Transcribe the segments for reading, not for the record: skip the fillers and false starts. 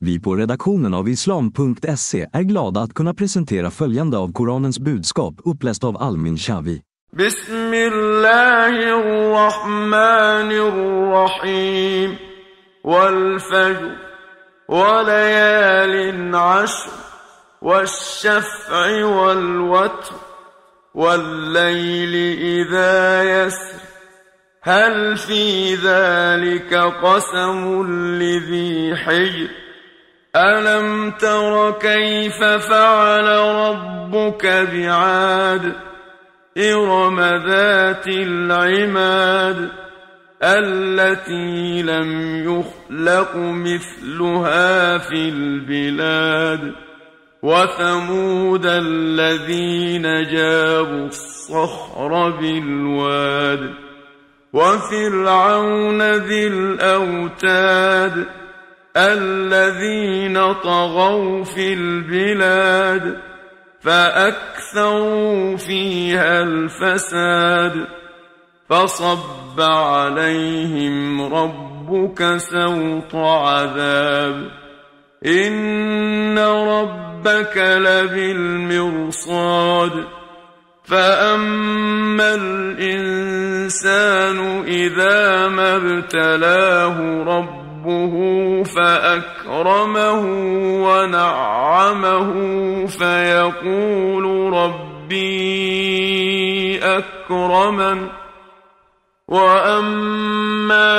Vi på redaktionen av islam.se är glada att kunna presentera följande av Koranens budskap uppläst av Almin Shawi. Bismillahirrahmanirrahim. Wal-fajr wa-layalin 'ashr wash-shaf'i wal-watr wal-layli idha yasr hal fi dhalika qasamun lidhi hijr ألم تر كيف فعل ربك بعاد إرم ذات العماد التي لم يخلق مثلها في البلاد وثمود الذين جابوا الصخر بالواد وفرعون ذي الأوتاد الذين طغوا في البلاد فأكثروا فيها الفساد فصب عليهم ربك سوط عذاب إن ربك لبالمرصاد فأما الإنسان إذا ما ابتلاه ربه فأكرمه ونعمه فيقول ربي أكرمن وأما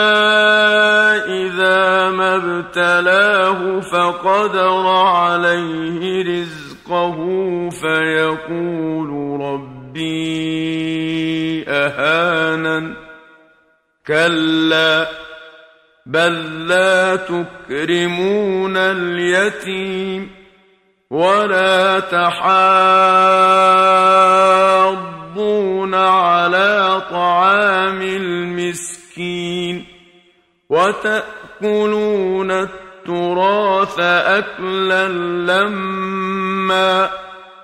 إذا ما ابتلاه فقدر عليه رزقه فيقول ربي أهانن كلا بل لا تكرمون اليتيم ولا تحاضون على طعام المسكين وتأكلون التراث أكلا لما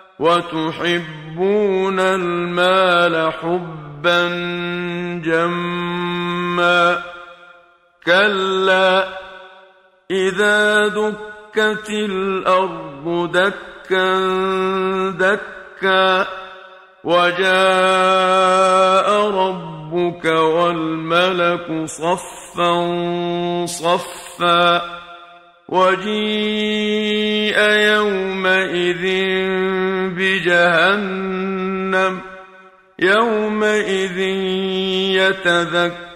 وتحبون المال حبا جما كلا إذا دكت الأرض دكا دكا وجاء ربك والملك صفا صفا وجيء يومئذ بجهنم يومئذ يتذكر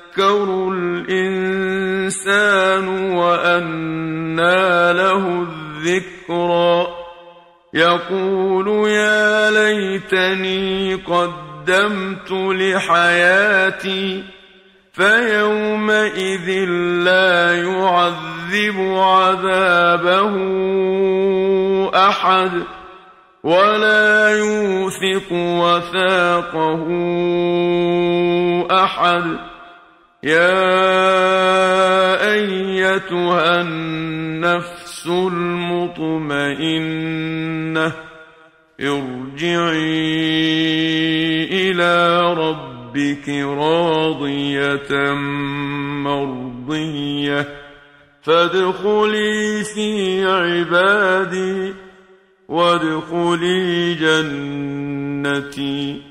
الإنسان وأنى له الذكرى يقول يا ليتني قدمت لحياتي فيومئذ لا يعذب عذابه أحد ولا يوثق وثاقه أحد يا أيتها النفس المطمئنة ارجعي إلى ربك راضية مرضية فادخلي في عبادي وادخلي جنتي